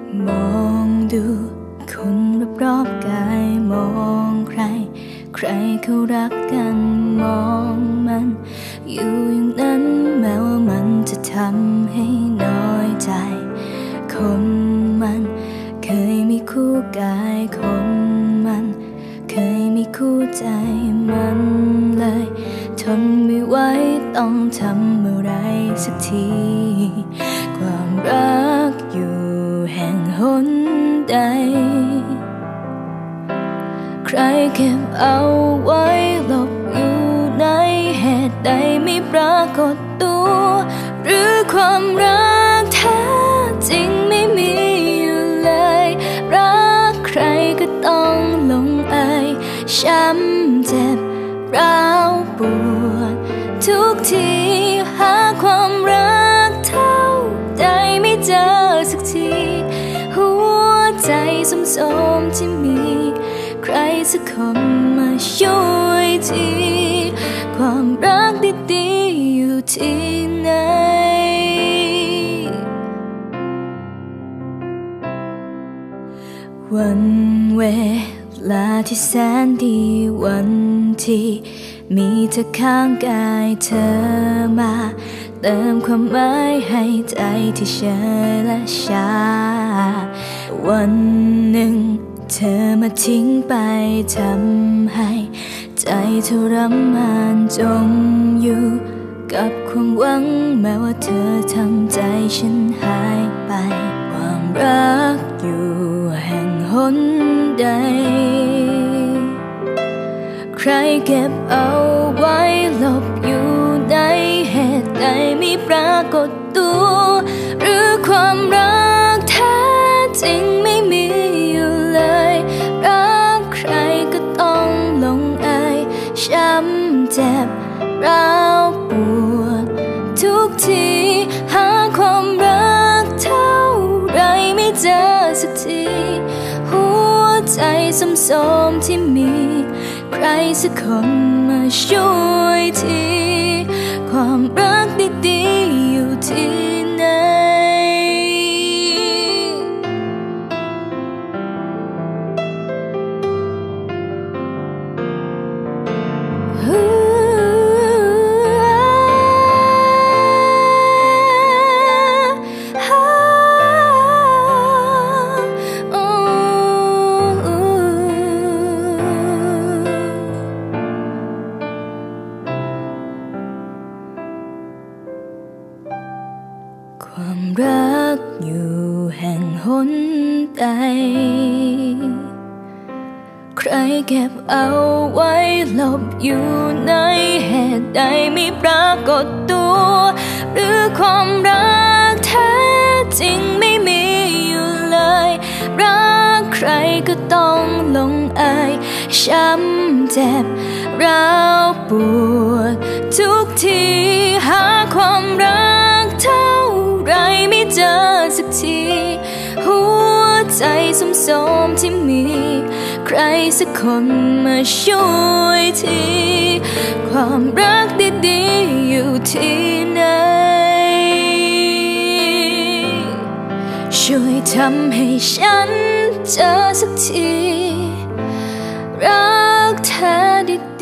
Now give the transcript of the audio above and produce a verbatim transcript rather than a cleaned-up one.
มองดูคนรอบๆกายมองใครใครเขารักกันมองมันอยู่อย่างนั้นแม้ว่ามันจะทำให้น้อยใจคนมันเคยมีคู่กายคนมันเคยมีคู่ใจมันเลยทนไม่ไหวต้องทำอะไรสักทีความรักอยู่แห่งหนใดใครเก็บเอาไว้หลบอยู่ในเหตุใดไม่ปรากฏตัวหรือความรักแท้จริงไม่มีอยู่เลยรักใครก็ต้องลงเอยช้ำเจ็บร้าวปวดทุกทีหาความรักเท่าใดไม่เจอสักทีหัวใจสมสมที่มีใครสักคนมาช่วยทีความรักดีๆอยู่ที่ไหนวันเวลาที่แสนดีวันที่มีเธอข้างกายเธอมาเติมความหมายให้ใจที่เฉยและชาวันหนึ่งเธอมาทิ้งไปทำให้ใจทรมานจมอยู่กับความหวังแม้ว่าเธอทำใจฉันหายไปความรักอยู่แห่งหนใดใครเก็บเอาไว้หลบอยู่ในเหตุใดไม่ปรากฏตัวหรือความรักแท้จริงไม่มีอยู่เลยรักใครก็ต้องลงเอยช้ำเจ็บร้าวปวดทุกทีหาความรักเท่าไรไม่เจอสักทีหัวใจสมสมที่มีใครสักคนมาช่วยทีความรักดีๆอยู่ที่ไหนความรักอยู่แห่งหนใดใครเก็บเอาไว้หลบอยู่ในเหตุใดไม่ปรากฏตัวหรือความรักแท้จริงไม่มีอยู่เลยรักใครก็ต้องลงเอยช้ำเจ็บร้าวปวดทุกทีหาความรักเท่าไรไม่เจอสักทีหัวใจสมสมที่มีใครสักคนมาช่วยทีความรักดีๆอยู่ที่ไหนช่วยทำให้ฉันเจอสักทีรักเธอดี